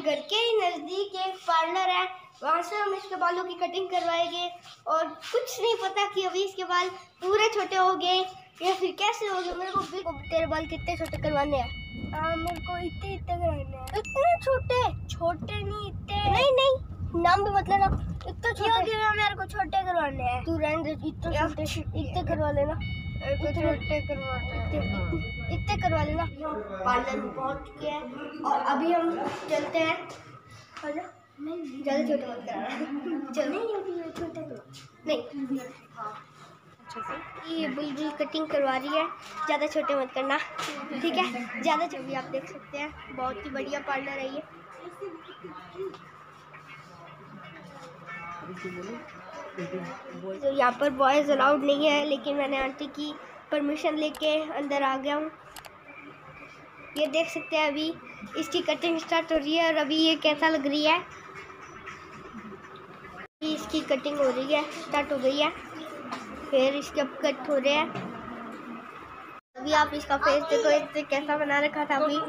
घर के ही नज़दीक एक पार्लर है, वहाँ से हम इसके बालों की कटिंग करवाएंगे। और कुछ नहीं पता कि अभी इसके बाल पूरे छोटे हो गए या फिर कैसे हो गए। मेरे को तेरे बाल कितने छोटे करवाने हैं? मेरे को इतने करवाने हैं। इतने छोटे? छोटे नहीं, इतने नहीं, नाम भी मतलब ना इतने छोटे। मेरे को छोटे करवाने हैं। तू रहने दे, इतने छोटे इतने करवा लेना। इतने करवा लेना। पार्लर में पहुंच चुके हैं और अभी हम चलते हैं। ज़्यादा छोटे मत कराना। चल छोटे नहीं, ये बुलबुल कटिंग करवा रही है, ज़्यादा छोटे मत करना, ठीक है? ज़्यादा छोटे आप देख सकते हैं, बहुत ही बढ़िया पार्लर है ये। तो यहाँ पर बॉयज़ अलाउड नहीं है, लेकिन मैंने आंटी की परमिशन लेके अंदर आ गया हूँ। ये देख सकते हैं अभी इसकी कटिंग स्टार्ट हो रही है और अभी ये कैसा लग रही है। इसकी कटिंग हो रही है, स्टार्ट हो गई है, फिर इसके अब कट हो रहे हैं। अभी आप इसका फेस देखो, इससे कैसा बना रखा था अभी।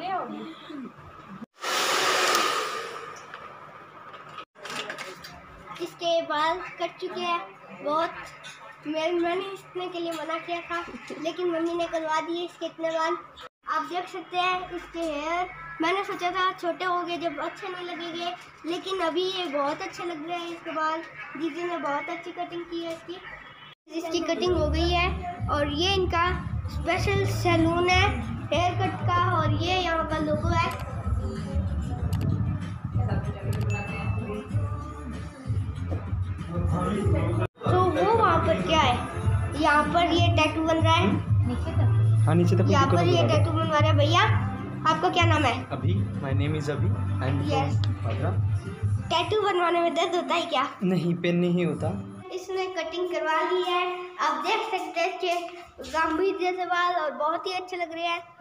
इसके बाल कट चुके हैं बहुत। मैंने इसने के लिए मना किया था, लेकिन मम्मी ने करवा दिए इसके इतने बाल। आप देख सकते हैं इसके हेयर, मैंने सोचा था छोटे हो गए जब अच्छे नहीं लगेंगे, लेकिन अभी ये बहुत अच्छे लग रहे हैं इसके बाल। दीदी ने बहुत अच्छी कटिंग की है इसकी कटिंग हो गई है। और ये इनका स्पेशल सैलून है हेयर कट का, और ये यहाँ का लोगो है। तो वो वहाँ पर क्या है, यहाँ पर ये टैटू बन रहा है नीचे तक। यहाँ पर ये टैटू बनवा रहा है। भैया आपका क्या नाम है? Abhi. My name is Abhi. Tattoo बनवाने में दर्द होता है क्या? नहीं, पेन नहीं होता। इसने कटिंग करवा ली है, आप देख सकते हैं कि गांभी जैसे बाल और बहुत ही अच्छे लग रहे हैं।